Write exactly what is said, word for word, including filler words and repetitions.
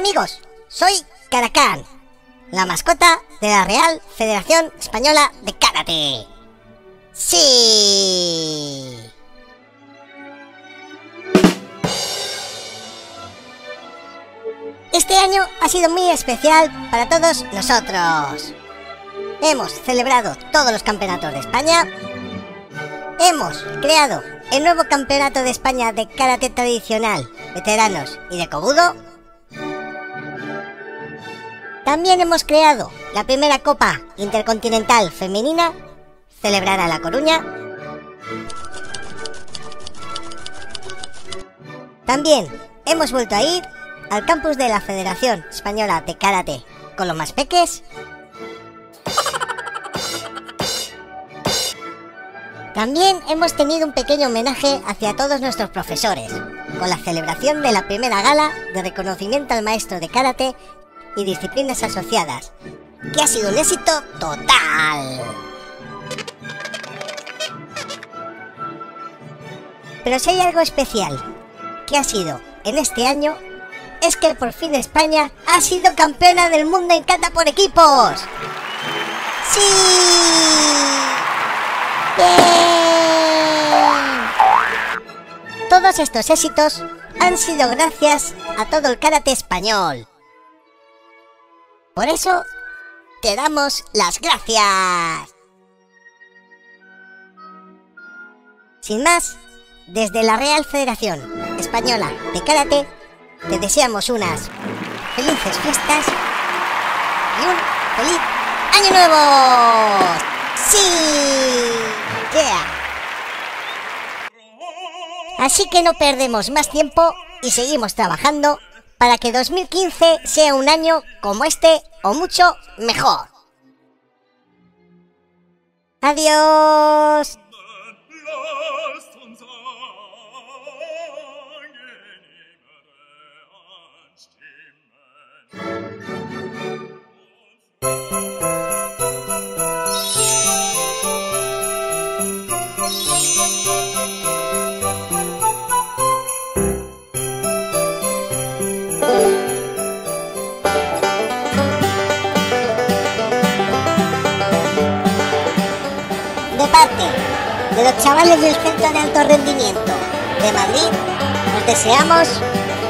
amigos, soy Karakán, la mascota de la Real Federación Española de Karate. ¡Sí! Este año ha sido muy especial para todos nosotros. Hemos celebrado todos los campeonatos de España. Hemos creado el nuevo campeonato de España de karate tradicional, veteranos y de Kobudo. También hemos creado la primera Copa Intercontinental Femenina, celebrada en La Coruña. También hemos vuelto a ir al campus de la Federación Española de Karate con los más peques. También hemos tenido un pequeño homenaje hacia todos nuestros profesores, con la celebración de la primera gala de reconocimiento al maestro de karate y disciplinas asociadas, que ha sido un éxito total. Pero si hay algo especial que ha sido en este año, es que por fin España ha sido campeona del mundo en kata por equipos. ¡Sí! ¡Bien! Todos estos éxitos han sido gracias a todo el karate español. Por eso, te damos las gracias. Sin más, desde la Real Federación Española de Karate, te deseamos unas felices fiestas y un feliz año nuevo. ¡Sí! ¡Yeah! Así que no perdemos más tiempo y seguimos trabajando para que dos mil quince sea un año como este o mucho mejor. ¡Adiós! De parte de los chavales del Centro de Alto Rendimiento de Madrid, os deseamos